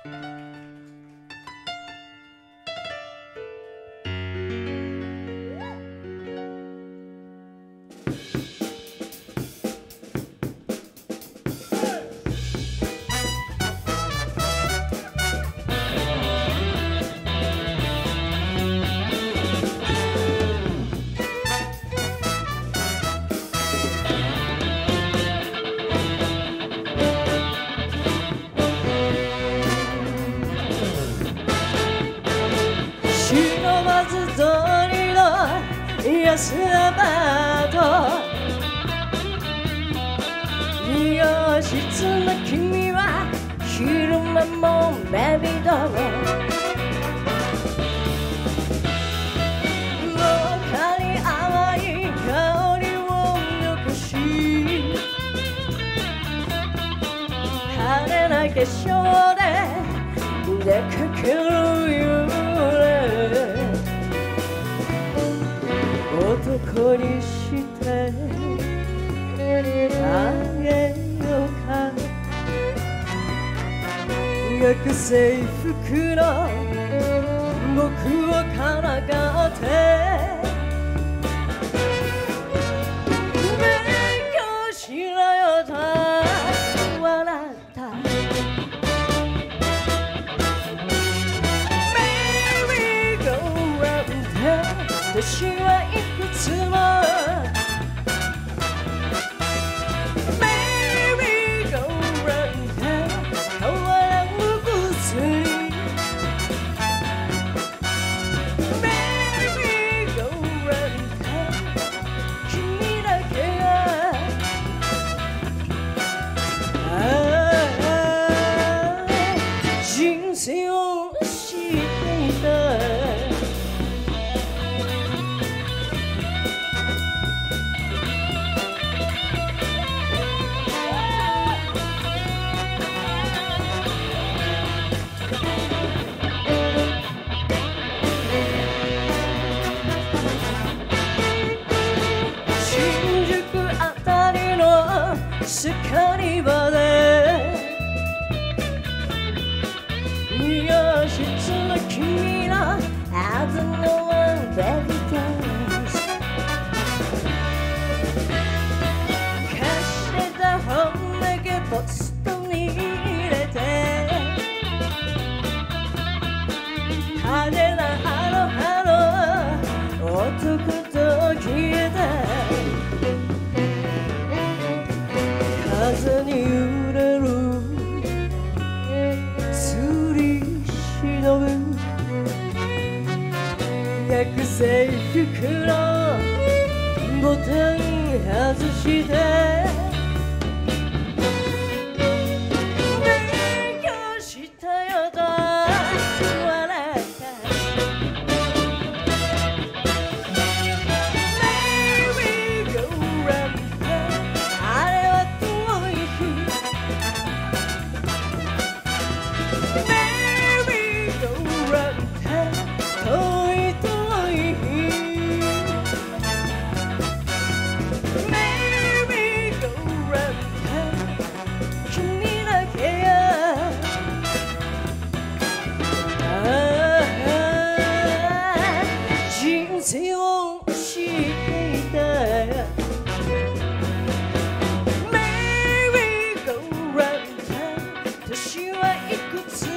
通りの安らと美容室の君は昼間もベビードール廊下に淡い香りを残し派手な化粧で出かける夜男にしてあげようか学生服の僕をからかって勉強しろよと笑ったメリーゴーラウンド私はいくつもメリーゴーラウンド変わらぬ物理メリーゴーラウンド君だけが人生を知っていたスカリバで美容室の君のはずのベビーダンス貸してた本だけポストに入れて派手なアロハの男と消えた風に揺れる吊り忍ぶ学生服のボタン外して勉強したよと笑ったメリーゴーラウンドあれは人生を知っていたメリーゴーラウンド年はいくつ